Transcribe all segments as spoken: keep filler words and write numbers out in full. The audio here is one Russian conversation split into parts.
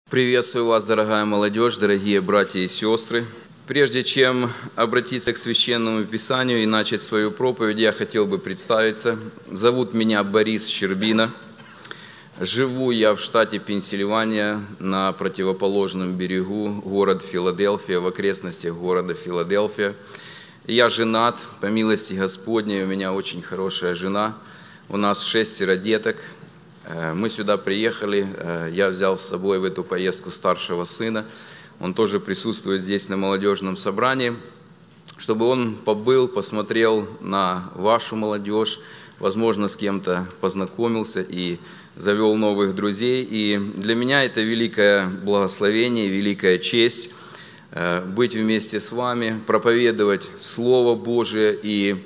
Приветствую вас, дорогая молодежь, дорогие братья и сестры. Прежде чем обратиться к Священному Писанию и начать свою проповедь, я хотел бы представиться. Зовут меня Борис Щербина. Живу я в штате Пенсильвания, на противоположном берегу, город Филадельфия, в окрестностях города Филадельфия. Я женат, по милости Господней, у меня очень хорошая жена. У нас шестеро деток. Мы сюда приехали, я взял с собой в эту поездку старшего сына, он тоже присутствует здесь на молодежном собрании, чтобы он побыл, посмотрел на вашу молодежь, возможно, с кем-то познакомился и завел новых друзей. И для меня это великое благословение, великая честь быть вместе с вами, проповедовать Слово Божие и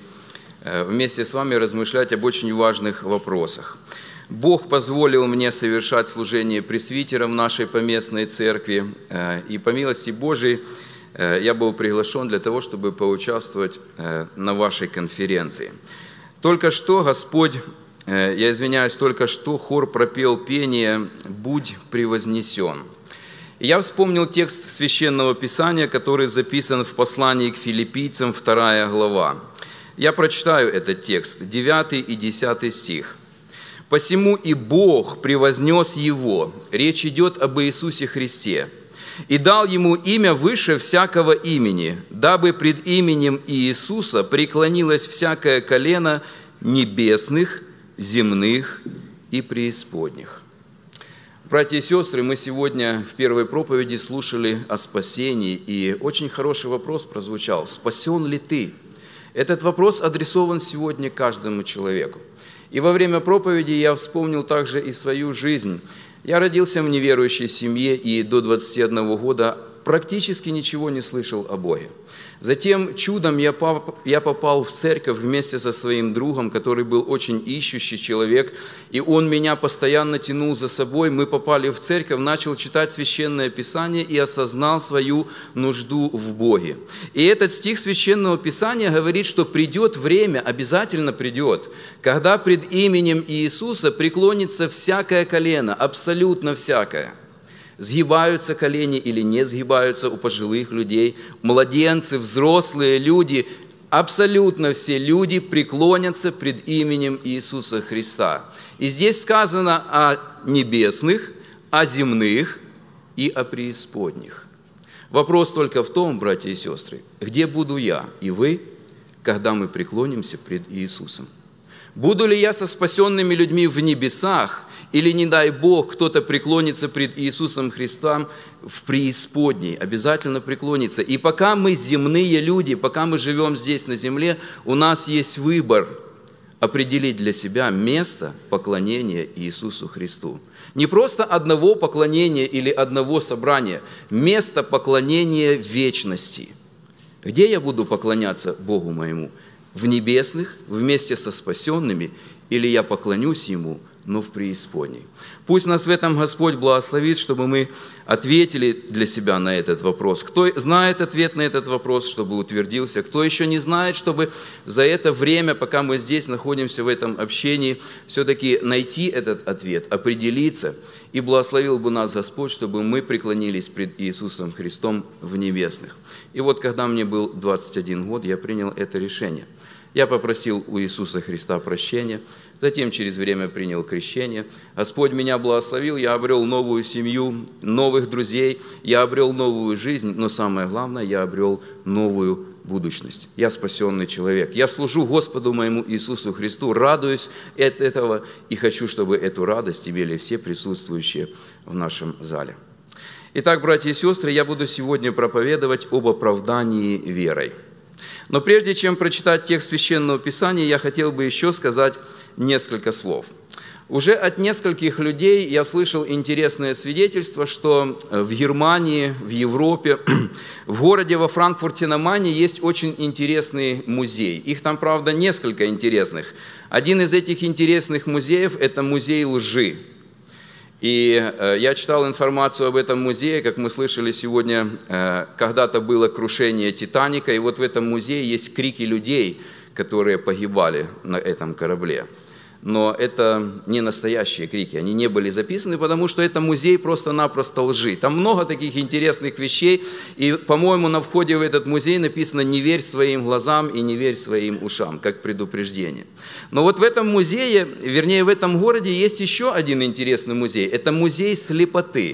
вместе с вами размышлять об очень важных вопросах. Бог позволил мне совершать служение пресвитером в нашей поместной церкви, и по милости Божией я был приглашен для того, чтобы поучаствовать на вашей конференции. Только что Господь, я извиняюсь, только что хор пропел пение «Будь превознесен». И я вспомнил текст Священного Писания, который записан в послании к Филиппийцам, вторая глава. Я прочитаю этот текст, девятый и десятый стих. «Посему и Бог превознес Его», речь идет об Иисусе Христе, «и дал Ему имя выше всякого имени, дабы пред именем Иисуса преклонилось всякое колено небесных, земных и преисподних». Братья и сестры, мы сегодня в первой проповеди слушали о спасении, и очень хороший вопрос прозвучал: «Спасен ли ты?» Этот вопрос адресован сегодня каждому человеку. И во время проповеди я вспомнил также и свою жизнь. Я родился в неверующей семье и до двадцати одного года практически ничего не слышал о Боге. Затем чудом я попал в церковь вместе со своим другом, который был очень ищущий человек, и он меня постоянно тянул за собой. Мы попали в церковь, начал читать Священное Писание и осознал свою нужду в Боге. И этот стих Священного Писания говорит, что придет время, обязательно придет, когда пред именем Иисуса преклонится всякое колено, абсолютно всякое. Сгибаются колени или не сгибаются у пожилых людей, младенцы, взрослые люди, абсолютно все люди преклонятся пред именем Иисуса Христа. И здесь сказано о небесных, о земных и о преисподних. Вопрос только в том, братья и сестры, где буду я и вы, когда мы преклонимся пред Иисусом? Буду ли я со спасенными людьми в небесах, или, не дай Бог, кто-то преклонится пред Иисусом Христом в преисподней, обязательно преклонится. И пока мы земные люди, пока мы живем здесь на земле, у нас есть выбор определить для себя место поклонения Иисусу Христу. Не просто одного поклонения или одного собрания, место поклонения вечности. Где я буду поклоняться Богу моему? В небесных, вместе со спасенными, или я поклонюсь Ему, но в преисподней? Пусть нас в этом Господь благословит, чтобы мы ответили для себя на этот вопрос. Кто знает ответ на этот вопрос, чтобы утвердился. Кто еще не знает, чтобы за это время, пока мы здесь находимся в этом общении, все-таки найти этот ответ, определиться. И благословил бы нас Господь, чтобы мы преклонились пред Иисусом Христом в небесных. И вот когда мне был двадцать один год, я принял это решение. Я попросил у Иисуса Христа прощения, затем через время принял крещение. Господь меня благословил, я обрел новую семью, новых друзей, я обрел новую жизнь, но самое главное, я обрел новую будущность. Я спасенный человек. Я служу Господу моему Иисусу Христу, радуюсь от этого и хочу, чтобы эту радость имели все присутствующие в нашем зале. Итак, братья и сестры, я буду сегодня проповедовать об оправдании верой. Но прежде чем прочитать текст Священного Писания, я хотел бы еще сказать несколько слов. Уже от нескольких людей я слышал интересное свидетельство, что в Германии, в Европе, в городе во Франкфурте на Майне есть очень интересный музей. Их там, правда, несколько интересных. Один из этих интересных музеев – это музей лжи. И я читал информацию об этом музее, как мы слышали сегодня, когда-то было крушение «Титаника», и вот в этом музее есть крики людей, которые погибали на этом корабле. Но это не настоящие крики, они не были записаны, потому что это музей просто-напросто лжи. Там много таких интересных вещей, и, по-моему, на входе в этот музей написано «Не верь своим глазам и не верь своим ушам», как предупреждение. Но вот в этом музее, вернее, в этом городе есть еще один интересный музей. Это музей слепоты.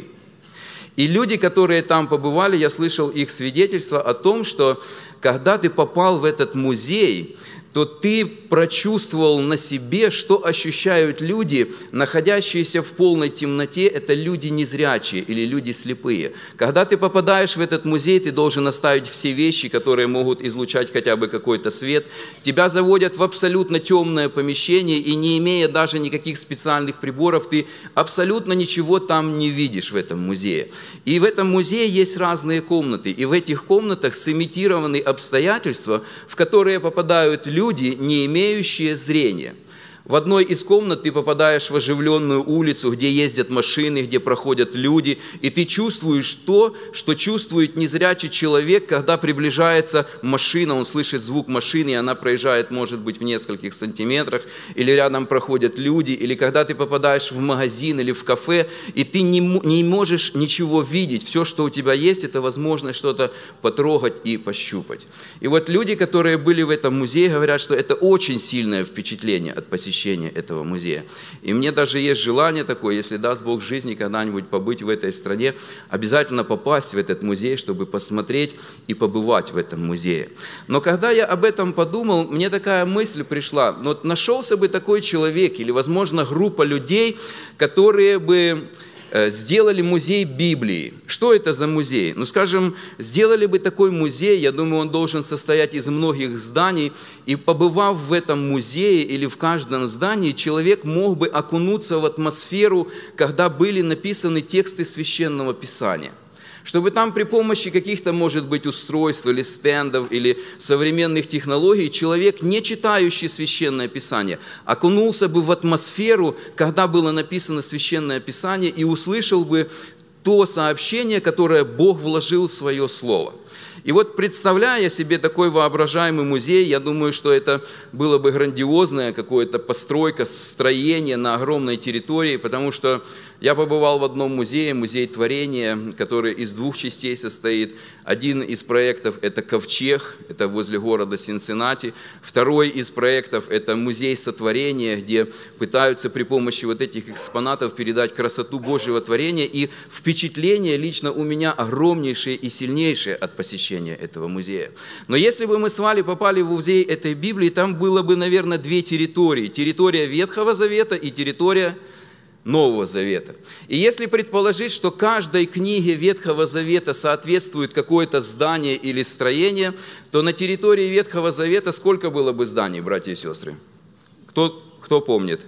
И люди, которые там побывали, я слышал их свидетельства о том, что когда ты попал в этот музей, то ты прочувствовал на себе, что ощущают люди, находящиеся в полной темноте, это люди незрячие или люди слепые. Когда ты попадаешь в этот музей, ты должен оставить все вещи, которые могут излучать хотя бы какой-то свет. Тебя заводят в абсолютно темное помещение, и не имея даже никаких специальных приборов, ты абсолютно ничего там не видишь в этом музее. И в этом музее есть разные комнаты, и в этих комнатах сымитированы обстоятельства, в которые попадают люди, люди, не имеющие зрения. В одной из комнат ты попадаешь в оживленную улицу, где ездят машины, где проходят люди, и ты чувствуешь то, что чувствует незрячий человек, когда приближается машина, он слышит звук машины, и она проезжает, может быть, в нескольких сантиметрах, или рядом проходят люди, или когда ты попадаешь в магазин или в кафе, и ты не, не можешь ничего видеть, все, что у тебя есть, это возможность что-то потрогать и пощупать. И вот люди, которые были в этом музее, говорят, что это очень сильное впечатление от посещения этого музея. И мне даже есть желание такое, если даст Бог жизни когда-нибудь побыть в этой стране, обязательно попасть в этот музей, чтобы посмотреть и побывать в этом музее. Но когда я об этом подумал, мне такая мысль пришла, вот нашелся бы такой человек или, возможно, группа людей, которые бы сделали музей Библии. Что это за музей? Ну, скажем, сделали бы такой музей, я думаю, он должен состоять из многих зданий, и побывав в этом музее или в каждом здании, человек мог бы окунуться в атмосферу, когда были написаны тексты Священного Писания. Чтобы там при помощи каких-то, может быть, устройств или стендов, или современных технологий, человек, не читающий Священное Писание, окунулся бы в атмосферу, когда было написано Священное Писание, и услышал бы то сообщение, которое Бог вложил в свое Слово. И вот, представляя себе такой воображаемый музей, я думаю, что это было бы грандиозная какая-то постройка, строение на огромной территории, потому что я побывал в одном музее, музей творения, который из двух частей состоит. Один из проектов – это Ковчег, это возле города Синциннати. Второй из проектов – это музей сотворения, где пытаются при помощи вот этих экспонатов передать красоту Божьего творения. И впечатление лично у меня огромнейшее и сильнейшее от посещения этого музея. Но если бы мы с вами попали в музей этой Библии, там было бы, наверное, две территории. Территория Ветхого Завета и территория Нового Завета. И если предположить, что каждой книге Ветхого Завета соответствует какое-то здание или строение, то на территории Ветхого Завета сколько было бы зданий, братья и сестры? Кто, кто помнит?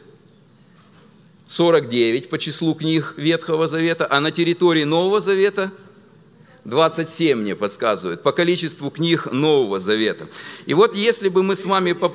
сорок девять по числу книг Ветхого Завета, а на территории Нового Завета двадцать семь мне подсказывают, по количеству книг Нового Завета. И вот если бы мы с вами... Поп...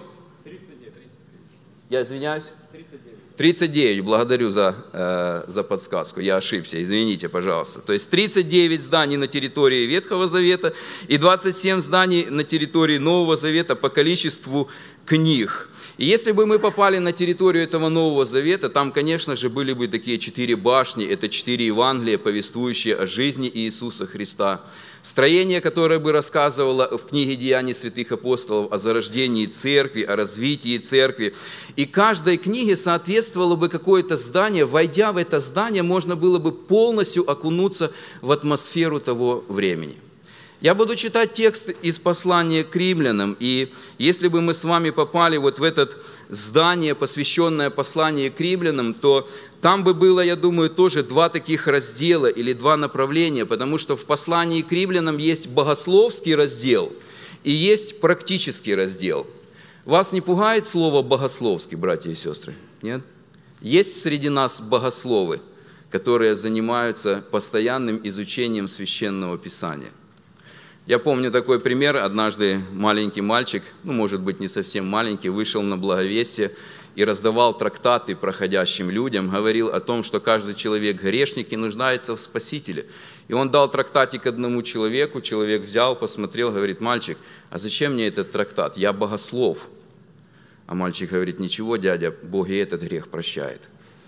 Я извиняюсь? тридцать девять, благодарю за, э, за подсказку, я ошибся, извините, пожалуйста. То есть тридцать девять зданий на территории Ветхого Завета и двадцать семь зданий на территории Нового Завета по количеству книг. И если бы мы попали на территорию этого Нового Завета, там, конечно же, были бы такие четыре башни, это четыре Евангелия, повествующие о жизни Иисуса Христа. Строение, которое бы рассказывало в книге «Деяний святых апостолов» о зарождении церкви, о развитии церкви. И каждой книге соответствовало бы какое-то здание. Войдя в это здание, можно было бы полностью окунуться в атмосферу того времени. Я буду читать текст из послания к римлянам, и если бы мы с вами попали вот в это здание, посвященное посланию к римлянам, то там бы было, я думаю, тоже два таких раздела или два направления, потому что в послании к римлянам есть богословский раздел и есть практический раздел. Вас не пугает слово «богословский», братья и сестры? Нет? Есть среди нас богословы, которые занимаются постоянным изучением Священного Писания. Я помню такой пример. Однажды маленький мальчик, ну, может быть, не совсем маленький, вышел на благовестие и раздавал трактаты проходящим людям, говорил о том, что каждый человек грешник и нуждается в Спасителе. И он дал трактатик одному человеку, человек взял, посмотрел, говорит: мальчик, а зачем мне этот трактат? Я богослов. А мальчик говорит: ничего, дядя, Бог и этот грех прощает.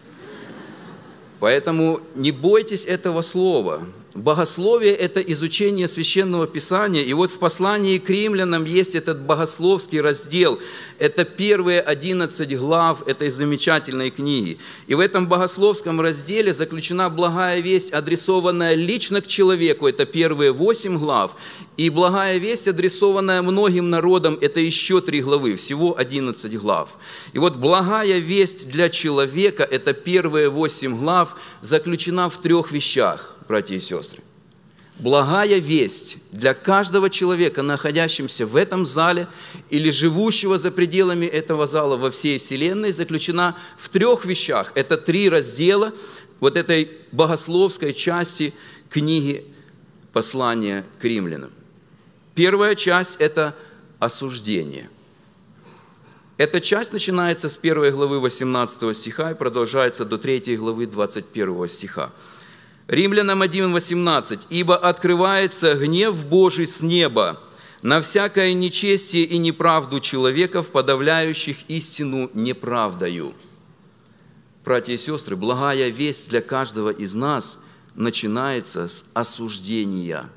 Поэтому не бойтесь этого слова. Богословие – это изучение Священного Писания. И вот в послании к римлянам есть этот богословский раздел. Это первые одиннадцать глав этой замечательной книги. И в этом богословском разделе заключена благая весть, адресованная лично к человеку. Это первые восемь глав. И благая весть, адресованная многим народам, это еще три главы, всего одиннадцать глав. И вот благая весть для человека, это первые восемь глав, заключена в трех вещах. Братья и сестры, благая весть для каждого человека, находящегося в этом зале или живущего за пределами этого зала во всей вселенной, заключена в трех вещах. Это три раздела вот этой богословской части книги послания к римлянам. Первая часть – это осуждение. Эта часть начинается с первой главы восемнадцатого стиха и продолжается до третьей главы двадцать первого стиха. Римлянам один восемнадцать. «Ибо открывается гнев Божий с неба на всякое нечестие и неправду человеков, подавляющих истину неправдою». Братья и сестры, благая весть для каждого из нас начинается с осуждения.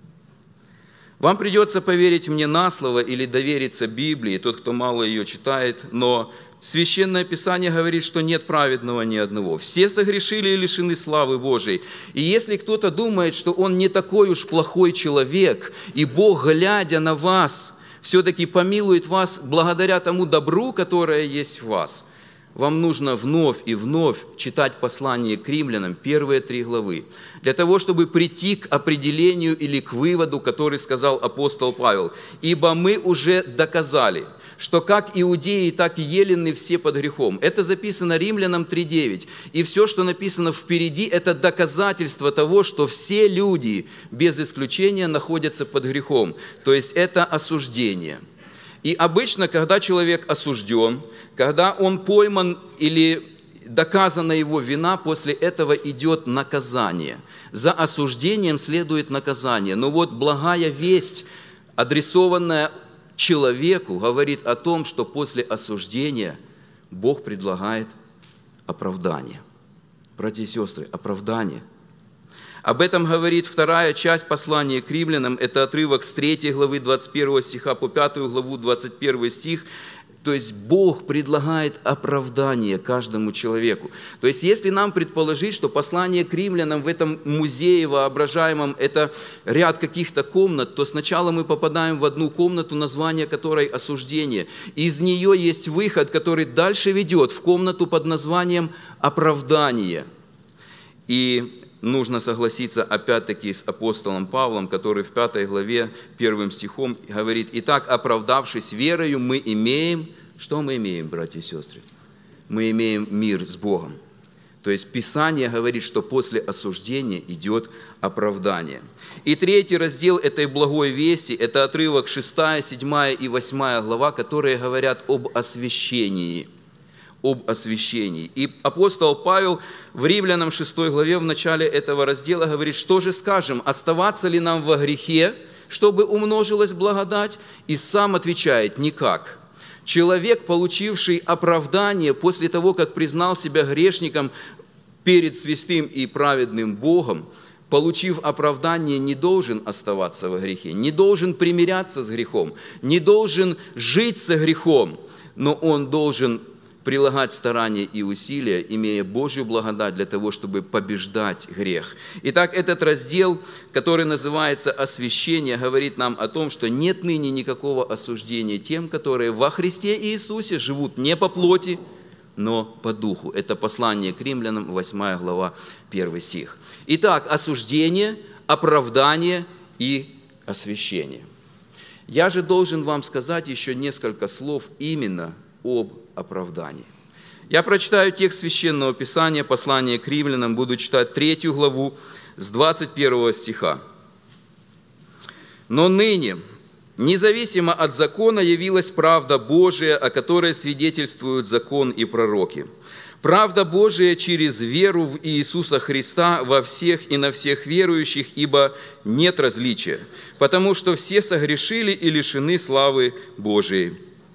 Вам придется поверить мне на слово или довериться Библии, тот, кто мало ее читает, но Священное Писание говорит, что нет праведного ни одного. Все согрешили и лишены славы Божией. И если кто-то думает, что он не такой уж плохой человек, и Бог, глядя на вас, все-таки помилует вас благодаря тому добру, которое есть в вас, вам нужно вновь и вновь читать послание к римлянам, первые три главы, для того, чтобы прийти к определению или к выводу, который сказал апостол Павел. «Ибо мы уже доказали, что как иудеи, так и елены все под грехом». Это записано Римлянам три девять. И все, что написано впереди, это доказательство того, что все люди, без исключения, находятся под грехом. То есть это осуждение. И обычно, когда человек осужден, когда он пойман или доказана его вина, после этого идет наказание. За осуждением следует наказание. Но вот благая весть, адресованная человеку, говорит о том, что после осуждения Бог предлагает оправдание. Братья и сестры, оправдание. Об этом говорит вторая часть послания к римлянам. Это отрывок с третьей главы двадцать первого стиха по пятую главу двадцать первый стих. То есть Бог предлагает оправдание каждому человеку. То есть если нам предположить, что послание к римлянам в этом музее воображаемом – это ряд каких-то комнат, то сначала мы попадаем в одну комнату, название которой осуждение. Из нее есть выход, который дальше ведет в комнату под названием оправдание. И нужно согласиться опять-таки с апостолом Павлом, который в пятой главе первым стихом говорит: «Итак, оправдавшись верою, мы имеем…» Что мы имеем, братья и сестры? Мы имеем мир с Богом. То есть Писание говорит, что после осуждения идет оправдание. И третий раздел этой благой вести – это отрывок шестая, седьмая и восьмая глава, которые говорят об освящении. об освящении. И апостол Павел в Римлянам шестой главе в начале этого раздела говорит: что же скажем, оставаться ли нам во грехе, чтобы умножилась благодать? И сам отвечает: никак. Человек, получивший оправдание после того, как признал себя грешником перед святым и праведным Богом, получив оправдание, не должен оставаться во грехе, не должен примиряться с грехом, не должен жить со грехом, но он должен прилагать старания и усилия, имея Божью благодать для того, чтобы побеждать грех. Итак, этот раздел, который называется «Освящение», говорит нам о том, что нет ныне никакого осуждения тем, которые во Христе Иисусе живут не по плоти, но по духу. Это послание к римлянам, восьмая глава, первый стих. Итак, осуждение, оправдание и освящение. Я же должен вам сказать еще несколько слов именно об оправдании. Я прочитаю текст Священного Писания, послание к римлянам, буду читать третью главу с двадцать первого стиха. «Но ныне, независимо от закона, явилась правда Божия, о которой свидетельствуют закон и пророки. Правда Божия через веру в Иисуса Христа во всех и на всех верующих, ибо нет различия, потому что все согрешили и лишены славы Божией.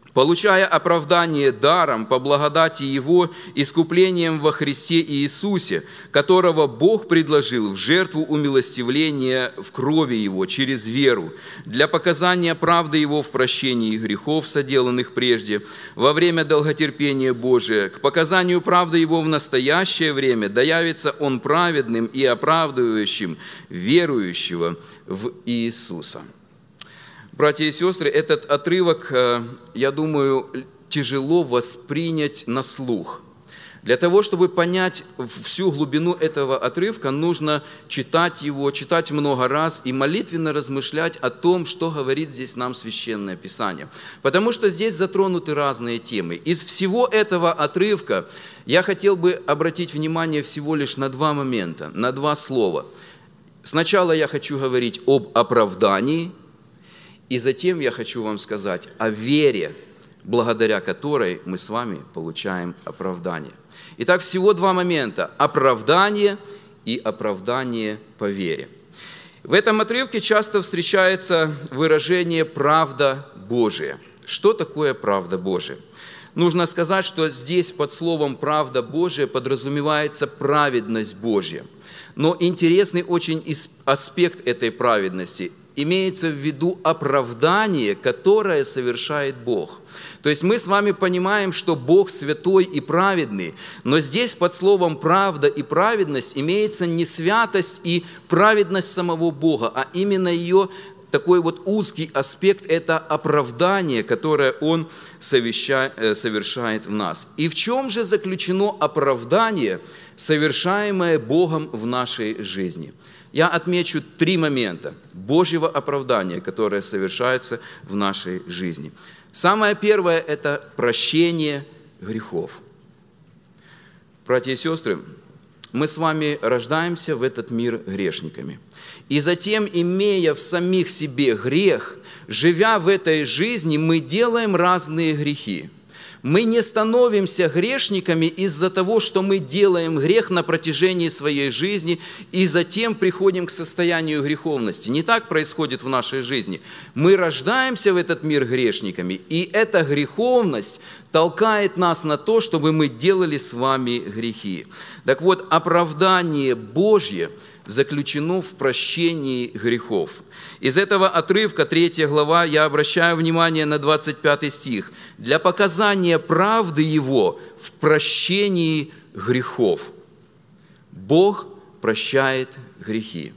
получая оправдание даром по благодати Его, искуплением во Христе Иисусе, которого Бог предложил в жертву умилостивления в крови Его через веру, для показания правды Его в прощении грехов, соделанных прежде, во время долготерпения Божия, к показанию правды Его в настоящее время, да явится Он праведным и оправдывающим верующего в Иисуса». Братья и сестры, этот отрывок, я думаю, тяжело воспринять на слух. Для того, чтобы понять всю глубину этого отрывка, нужно читать его, читать много раз и молитвенно размышлять о том, что говорит здесь нам Священное Писание. Потому что здесь затронуты разные темы. Из всего этого отрывка я хотел бы обратить внимание всего лишь на два момента, на два слова. Сначала я хочу говорить об оправдании, и затем я хочу вам сказать о вере, благодаря которой мы с вами получаем оправдание. Итак, всего два момента – оправдание и оправдание по вере. В этом отрывке часто встречается выражение «правда Божия». Что такое правда Божия? Нужно сказать, что здесь под словом «правда Божия» подразумевается праведность Божья. Но интересный очень аспект этой праведности – имеется в виду оправдание, которое совершает Бог. То есть мы с вами понимаем, что Бог святой и праведный, но здесь под словом «правда» и «праведность» имеется не святость и праведность самого Бога, а именно ее такой вот узкий аспект – это оправдание, которое Он совершает в нас. И в чем же заключено оправдание, совершаемое Богом в нашей жизни? Я отмечу три момента Божьего оправдания, которое совершается в нашей жизни. Самое первое – это прощение грехов. Братья и сестры, мы с вами рождаемся в этот мир грешниками. И затем, имея в самих себе грех, живя в этой жизни, мы делаем разные грехи. Мы не становимся грешниками из-за того, что мы делаем грех на протяжении своей жизни и затем приходим к состоянию греховности. Не так происходит в нашей жизни. Мы рождаемся в этот мир грешниками, и эта греховность толкает нас на то, чтобы мы делали с вами грехи. Так вот, оправдание Божье заключено в прощении грехов. Из этого отрывка, третья глава, я обращаю внимание на двадцать пятый стих. «Для показания правды Его в прощении грехов». Бог прощает грехи.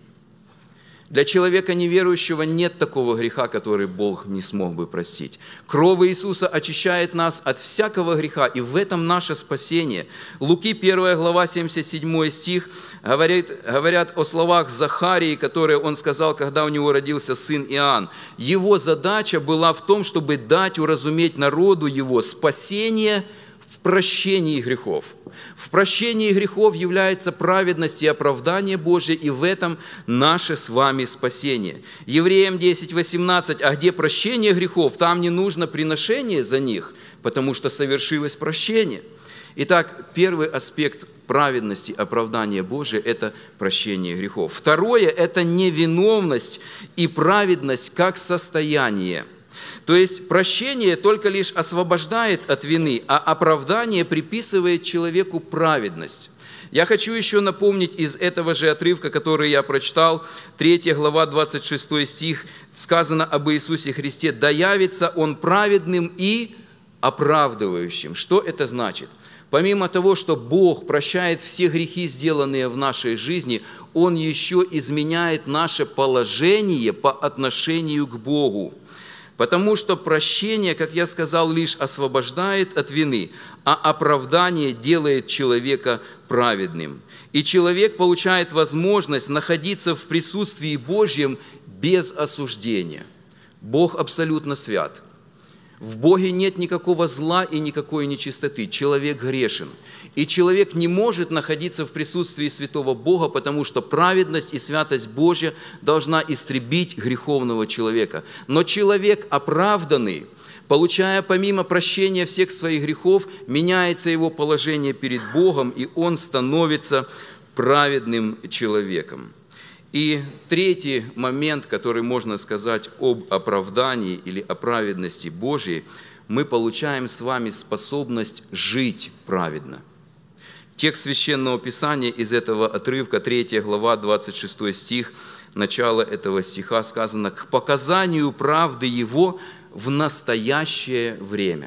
Для человека неверующего нет такого греха, который Бог не смог бы простить. Кровь Иисуса очищает нас от всякого греха, и в этом наше спасение. Луки первая глава, семьдесят седьмой стих, говорит, говорят о словах Захарии, которые он сказал, когда у него родился сын Иоанн. Его задача была в том, чтобы дать уразуметь народу его спасение в прощении грехов. В прощении грехов является праведность и оправдание Божие, и в этом наше с вами спасение. Евреям десять восемнадцать, а где прощение грехов, там не нужно приношение за них, потому что совершилось прощение. Итак, первый аспект праведности, оправдания Божия – это прощение грехов. Второе – это невиновность и праведность как состояние. То есть прощение только лишь освобождает от вины, а оправдание приписывает человеку праведность. Я хочу еще напомнить из этого же отрывка, который я прочитал, третья глава, двадцать шестой стих, сказано об Иисусе Христе: «Да явится Он праведным и оправдывающим». Что это значит? Помимо того, что Бог прощает все грехи, сделанные в нашей жизни, Он еще изменяет наше положение по отношению к Богу. Потому что прощение, как я сказал, лишь освобождает от вины, а оправдание делает человека праведным. И человек получает возможность находиться в присутствии Божьем без осуждения. Бог абсолютно свят. В Боге нет никакого зла и никакой нечистоты. Человек грешен. И человек не может находиться в присутствии святого Бога, потому что праведность и святость Божья должна истребить греховного человека. Но человек оправданный, получая помимо прощения всех своих грехов, меняется его положение перед Богом, и он становится праведным человеком. И третий момент, который можно сказать об оправдании или о праведности Божьей, мы получаем с вами способность жить праведно. Текст Священного Писания из этого отрывка, третья глава, двадцать шестой стих, начало этого стиха сказано: «К показанию правды Его в настоящее время».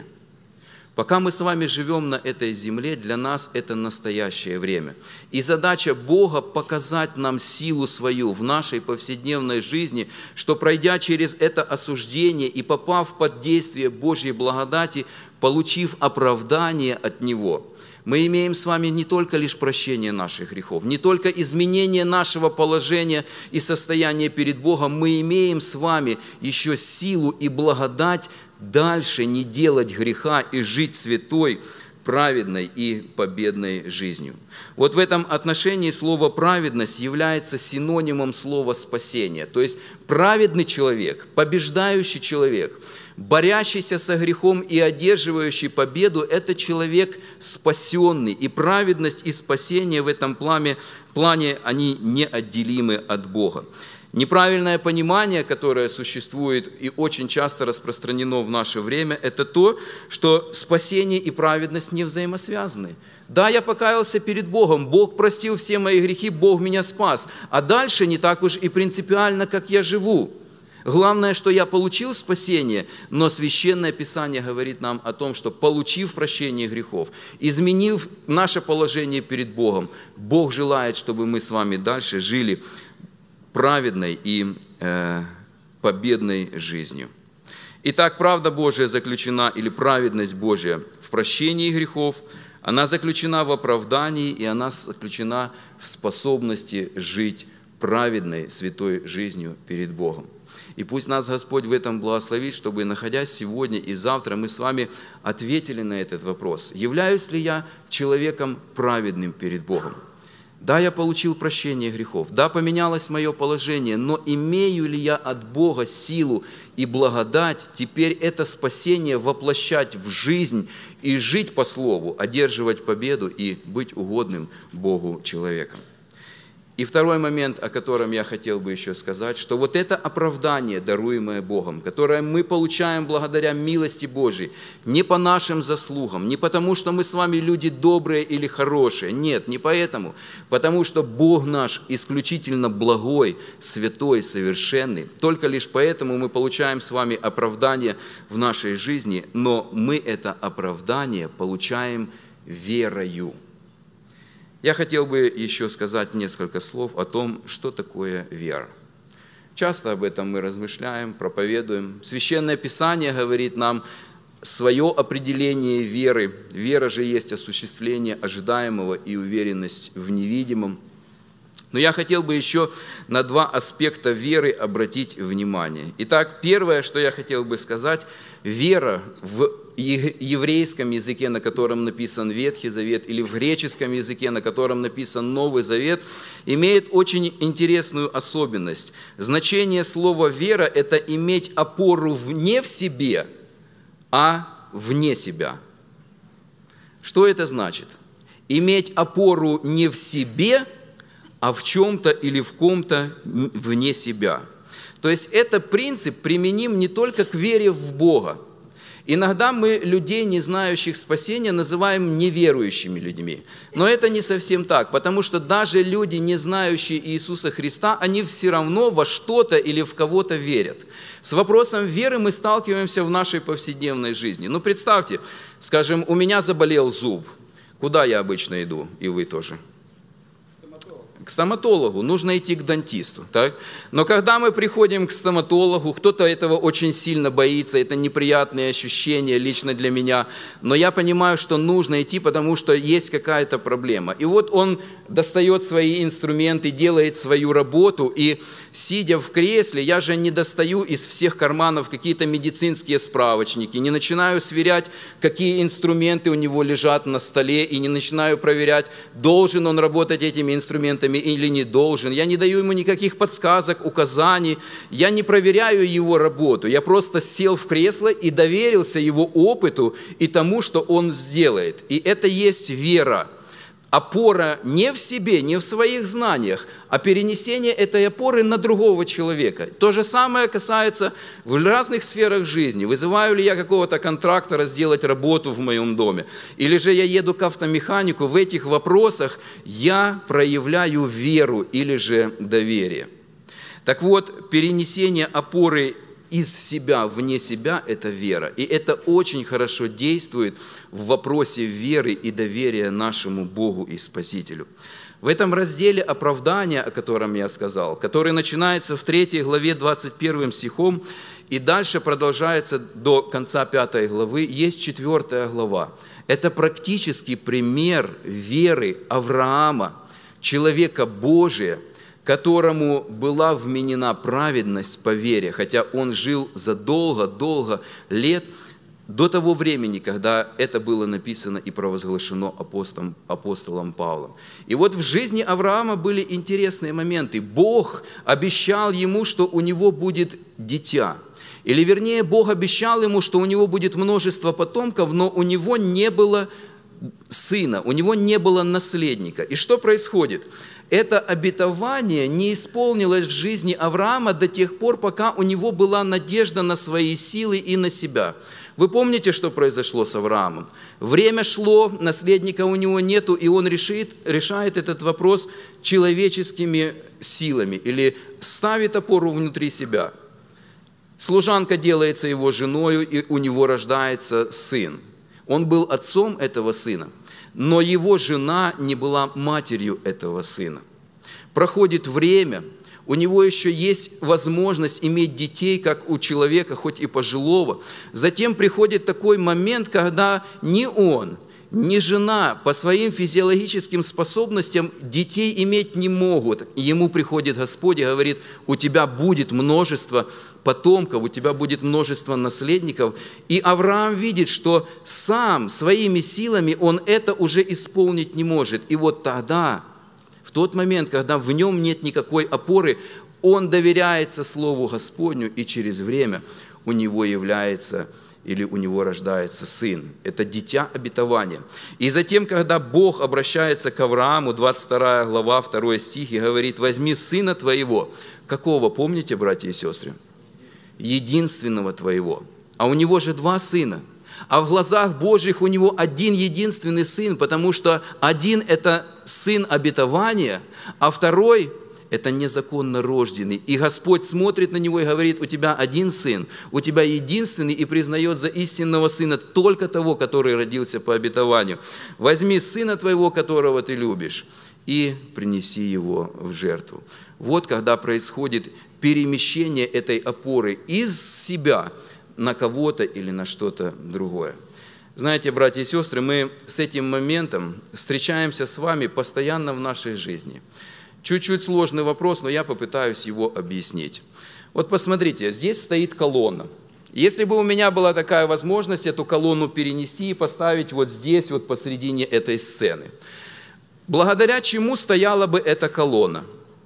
Пока мы с вами живем на этой земле, для нас это настоящее время. И задача Бога показать нам силу свою в нашей повседневной жизни, что, пройдя через это осуждение и попав под действие Божьей благодати, получив оправдание от Него, мы имеем с вами не только лишь прощение наших грехов, не только изменение нашего положения и состояния перед Богом, мы имеем с вами еще силу и благодать дальше не делать греха и жить святой, праведной и победной жизнью. Вот в этом отношении слово «праведность» является синонимом слова «спасение». То есть праведный человек, побеждающий человек, борящийся со грехом и одерживающий победу – это человек спасенный. И праведность и спасение в этом плане, плане они неотделимы от Бога. Неправильное понимание, которое существует и очень часто распространено в наше время, это то, что спасение и праведность не взаимосвязаны. Да, я покаялся перед Богом, Бог простил все мои грехи, Бог меня спас, а дальше не так уж и принципиально, как я живу. Главное, что я получил спасение, но Священное Писание говорит нам о том, что, получив прощение грехов, изменив наше положение перед Богом, Бог желает, чтобы мы с вами дальше жили праведной и э, победной жизнью. Итак, правда Божия заключена, или праведность Божия в прощении грехов, она заключена в оправдании, и она заключена в способности жить праведной, святой жизнью перед Богом. И пусть нас Господь в этом благословит, чтобы, находясь сегодня и завтра, мы с вами ответили на этот вопрос. Являюсь ли я человеком праведным перед Богом? Да, я получил прощение грехов, да, поменялось мое положение, но имею ли я от Бога силу и благодать теперь это спасение воплощать в жизнь и жить по слову, одерживать победу и быть угодным Богу человеком? И второй момент, о котором я хотел бы еще сказать, что вот это оправдание, даруемое Богом, которое мы получаем благодаря милости Божией, не по нашим заслугам, не потому, что мы с вами люди добрые или хорошие, нет, не поэтому, потому что Бог наш исключительно благой, святой, совершенный, только лишь поэтому мы получаем с вами оправдание в нашей жизни, но мы это оправдание получаем верою. Я хотел бы еще сказать несколько слов о том, что такое вера. Часто об этом мы размышляем, проповедуем. Священное Писание говорит нам свое определение веры. Вера же есть осуществление ожидаемого и уверенность в невидимом. Но я хотел бы еще на два аспекта веры обратить внимание. Итак, первое, что я хотел бы сказать, вера в еврейском языке, на котором написан Ветхий Завет, или в греческом языке, на котором написан Новый Завет, имеет очень интересную особенность. Значение слова «вера» – это иметь опору не в себе, а вне себя. Что это значит? Иметь опору не в себе, а в чем-то или в ком-то вне себя. То есть это принцип применим не только к вере в Бога. Иногда мы людей, не знающих спасения, называем неверующими людьми. Но это не совсем так, потому что даже люди, не знающие Иисуса Христа, они все равно во что-то или в кого-то верят. С вопросом веры мы сталкиваемся в нашей повседневной жизни. Ну, представьте, скажем, у меня заболел зуб. Куда я обычно иду? И вы тоже. К стоматологу, нужно идти к дантисту. Так? Но когда мы приходим к стоматологу, кто-то этого очень сильно боится, это неприятные ощущения лично для меня, но я понимаю, что нужно идти, потому что есть какая-то проблема. И вот он достает свои инструменты, делает свою работу, и сидя в кресле, я же не достаю из всех карманов какие-то медицинские справочники, не начинаю сверять, какие инструменты у него лежат на столе, и не начинаю проверять, должен он работать этими инструментами или не должен. Я не даю ему никаких подсказок, указаний. Я не проверяю его работу. Я просто сел в кресло и доверился его опыту и тому, что он сделает. И это есть вера. опора не в себе, не в своих знаниях, а перенесение этой опоры на другого человека. То же самое касается в разных сферах жизни. Вызываю ли я какого-то контрактора сделать работу в моем доме? Или же я еду к автомеханику? В этих вопросах я проявляю веру или же доверие. Так вот, перенесение опоры из себя вне себя – это вера. И это очень хорошо действует в вопросе веры и доверия нашему Богу и Спасителю. В этом разделе оправдания, о котором я сказал, который начинается в третьей главе двадцать первым стихом и дальше продолжается до конца пятой главы, есть четвертая глава. Это практический пример веры Авраама, человека Божия, которому была вменена праведность по вере, хотя он жил задолго-долго лет до того времени, когда это было написано и провозглашено апостолом, апостолом Павлом. И вот в жизни Авраама были интересные моменты. Бог обещал ему, что у него будет дитя. Или вернее, Бог обещал ему, что у него будет множество потомков, но у него не было сына, у него не было наследника. И что происходит? Это обетование не исполнилось в жизни Авраама до тех пор, пока у него была надежда на свои силы и на себя. Вы помните, что произошло с Авраамом? Время шло, наследника у него нету, и он решит, решает этот вопрос человеческими силами или ставит опору внутри себя. Служанка делается его женою, и у него рождается сын. Он был отцом этого сына. Но его жена не была матерью этого сына. Проходит время, у него еще есть возможность иметь детей, как у человека, хоть и пожилого. Затем приходит такой момент, когда ни он, ни жена по своим физиологическим способностям детей иметь не могут. И ему приходит Господь и говорит: у тебя будет множество потомков, у тебя будет множество наследников. И Авраам видит, что сам своими силами он это уже исполнить не может. И вот тогда, в тот момент, когда в нем нет никакой опоры, он доверяется Слову Господню, и через время у него является или у него рождается сын. Это дитя обетования. И затем, когда Бог обращается к Аврааму, двадцать вторая глава, второй стих, и говорит: возьми сына твоего. Какого, помните, братья и сестры? Единственного твоего. А у него же два сына. А в глазах Божьих у него один единственный сын, потому что один – это сын обетования, а второй – это незаконно рожденный. И Господь смотрит на него и говорит: у тебя один сын, у тебя единственный, и признает за истинного сына только того, который родился по обетованию. Возьми сына твоего, которого ты любишь, и принеси его в жертву. Вот когда происходит перемещение этой опоры из себя на кого-то или на что-то другое. Знаете, братья и сестры, мы с этим моментом встречаемся с вами постоянно в нашей жизни. Чуть-чуть сложный вопрос, но я попытаюсь его объяснить. Вот посмотрите, здесь стоит колонна. Если бы у меня была такая возможность эту колонну перенести и поставить вот здесь, вот посредине этой сцены, благодаря чему стояла бы эта колонна?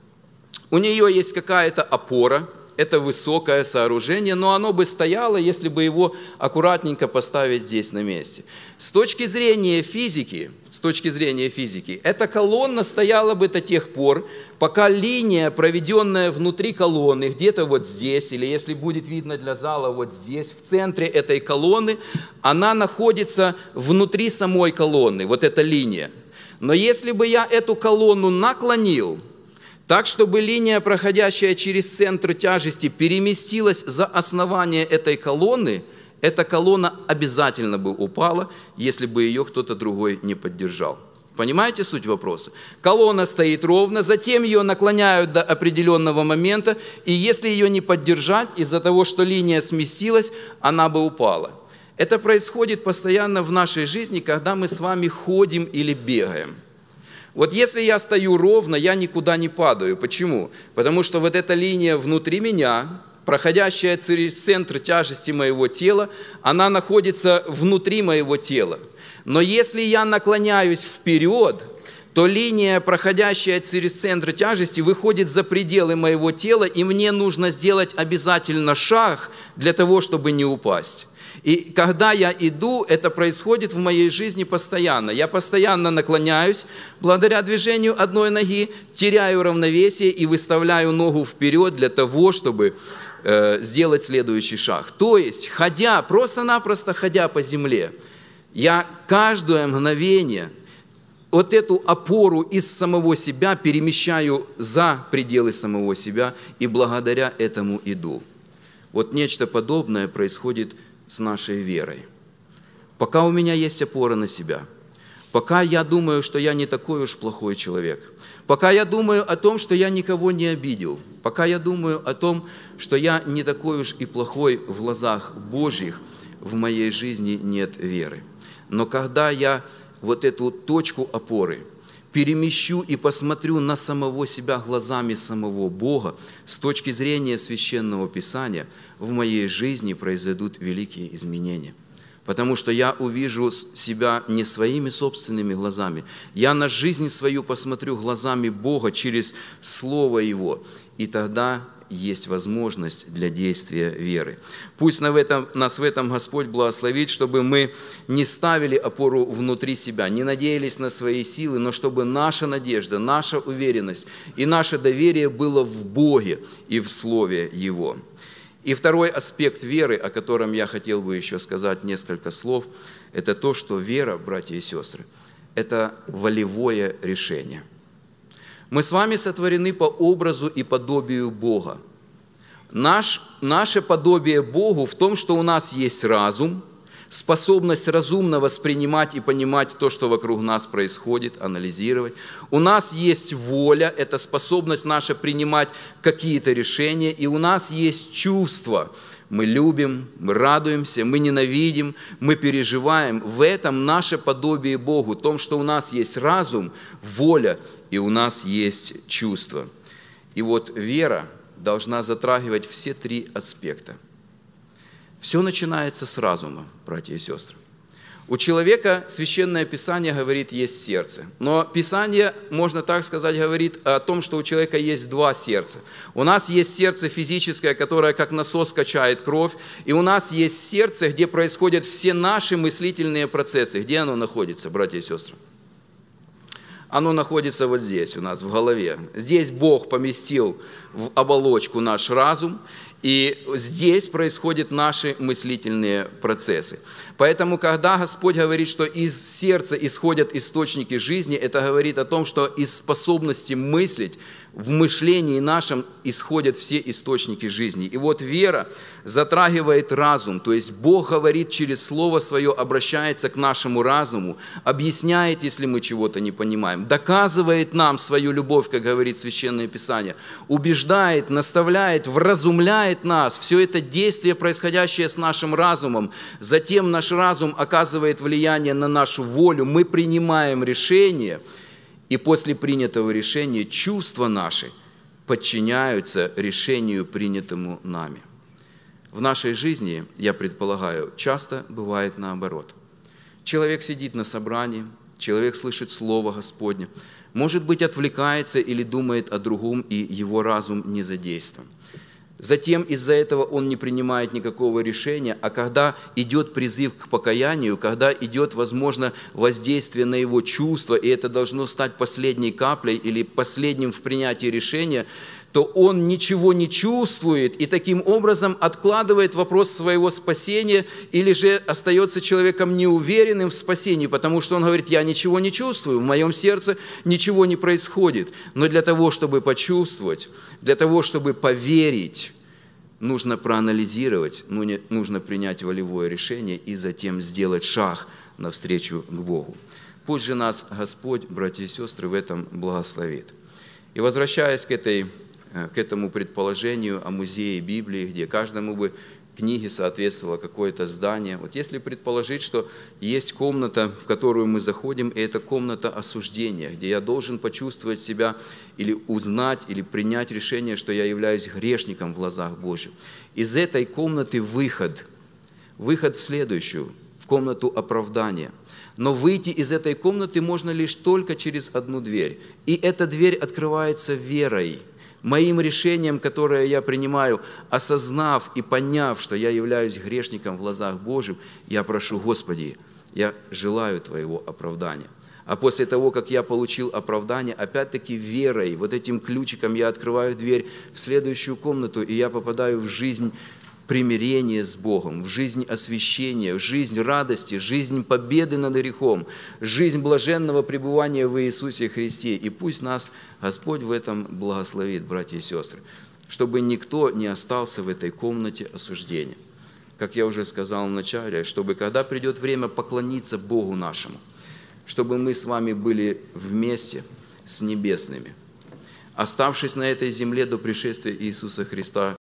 У нее есть какая-то опора, это высокое сооружение, но оно бы стояло, если бы его аккуратненько поставить здесь на месте. С точки зрения физики, с точки зрения физики, эта колонна стояла бы до тех пор, пока линия, проведенная внутри колонны, где-то вот здесь, или если будет видно для зала, вот здесь, в центре этой колонны, она находится внутри самой колонны, вот эта линия. Но если бы я эту колонну наклонил, так, чтобы линия, проходящая через центр тяжести, переместилась за основание этой колонны, эта колонна обязательно бы упала, если бы ее кто-то другой не поддержал. Понимаете суть вопроса? Колонна стоит ровно, затем ее наклоняют до определенного момента, и если ее не поддержать, из-за того, что линия сместилась, она бы упала. Это происходит постоянно в нашей жизни, когда мы с вами ходим или бегаем. Вот если я стою ровно, я никуда не падаю. Почему? Потому что вот эта линия внутри меня, проходящая через центр тяжести моего тела, она находится внутри моего тела. Но если я наклоняюсь вперед, то линия, проходящая через центр тяжести, выходит за пределы моего тела, и мне нужно сделать обязательно шаг для того, чтобы не упасть. И когда я иду, это происходит в моей жизни постоянно. Я постоянно наклоняюсь, благодаря движению одной ноги, теряю равновесие и выставляю ногу вперед для того, чтобы э, сделать следующий шаг. То есть, ходя, просто-напросто ходя по земле, я каждое мгновение вот эту опору из самого себя перемещаю за пределы самого себя и благодаря этому иду. Вот нечто подобное происходит с нашей верой. Пока у меня есть опора на себя, пока я думаю, что я не такой уж плохой человек, пока я думаю о том, что я никого не обидел, пока я думаю о том, что я не такой уж и плохой в глазах Божьих, в моей жизни нет веры. Но когда я вот эту точку опоры перемещу и посмотрю на самого себя глазами самого Бога, с точки зрения Священного Писания, в моей жизни произойдут великие изменения. Потому что я увижу себя не своими собственными глазами. Я на жизнь свою посмотрю глазами Бога через Слово Его. И тогда есть возможность для действия веры. Пусть на в этом, нас в этом Господь благословит, чтобы мы не ставили опору внутри себя, не надеялись на свои силы, но чтобы наша надежда, наша уверенность и наше доверие было в Боге и в Слове Его. И второй аспект веры, о котором я хотел бы еще сказать несколько слов, это то, что вера, братья и сестры, это волевое решение. Мы с вами сотворены по образу и подобию Бога. Наш, наше подобие Богу в том, что у нас есть разум, способность разумно воспринимать и понимать то, что вокруг нас происходит, анализировать. У нас есть воля, это способность наша принимать какие-то решения, и у нас есть чувства. Мы любим, мы радуемся, мы ненавидим, мы переживаем. В этом наше подобие Богу, в том, что у нас есть разум, воля, и у нас есть чувства. И вот вера должна затрагивать все три аспекта. Все начинается с разума, братья и сестры. У человека Священное Писание говорит, есть сердце. Но Писание, можно так сказать, говорит о том, что у человека есть два сердца. У нас есть сердце физическое, которое как насос качает кровь, и у нас есть сердце, где происходят все наши мыслительные процессы. Где оно находится, братья и сестры? Оно находится вот здесь у нас, в голове. Здесь Бог поместил в оболочку наш разум, и здесь происходят наши мыслительные процессы. Поэтому, когда Господь говорит, что из сердца исходят источники жизни, это говорит о том, что из способности мыслить в мышлении нашем исходят все источники жизни. И вот вера затрагивает разум, то есть Бог говорит через Слово Свое, обращается к нашему разуму, объясняет, если мы чего-то не понимаем, доказывает нам свою любовь, как говорит Священное Писание, убеждает, наставляет, вразумляет нас. Все это действие, происходящее с нашим разумом, затем наш разум оказывает влияние на нашу волю, мы принимаем решение, и после принятого решения чувства наши подчиняются решению, принятому нами. В нашей жизни, я предполагаю, часто бывает наоборот. Человек сидит на собрании, человек слышит Слово Господне, может быть, отвлекается или думает о другом, и его разум не задействован. Затем из-за этого он не принимает никакого решения, а когда идет призыв к покаянию, когда идет, возможно, воздействие на его чувства, и это должно стать последней каплей или последним в принятии решения, то он ничего не чувствует и таким образом откладывает вопрос своего спасения или же остается человеком неуверенным в спасении, потому что он говорит, я ничего не чувствую, в моем сердце ничего не происходит. Но для того, чтобы почувствовать, для того, чтобы поверить, нужно проанализировать, нужно принять волевое решение и затем сделать шаг навстречу к Богу. Пусть же нас Господь, братья и сестры, в этом благословит. И возвращаясь к этой к этому предположению о музее Библии, где каждому бы книге соответствовало какое-то здание. Вот если предположить, что есть комната, в которую мы заходим, и это комната осуждения, где я должен почувствовать себя или узнать, или принять решение, что я являюсь грешником в глазах Божьих. Из этой комнаты выход, выход в следующую, в комнату оправдания. Но выйти из этой комнаты можно лишь только через одну дверь. И эта дверь открывается верой. Моим решением, которое я принимаю, осознав и поняв, что я являюсь грешником в глазах Божьих, я прошу: Господи, я желаю Твоего оправдания. А после того, как я получил оправдание, опять-таки верой, вот этим ключиком я открываю дверь в следующую комнату, и я попадаю в жизнь примирения с Богом, в жизнь освящения, в жизнь радости, жизнь победы над грехом, жизнь блаженного пребывания в Иисусе Христе. И пусть нас Господь в этом благословит, братья и сестры, чтобы никто не остался в этой комнате осуждения. Как я уже сказал в начале, чтобы когда придет время поклониться Богу нашему, чтобы мы с вами были вместе с небесными, оставшись на этой земле до пришествия Иисуса Христа.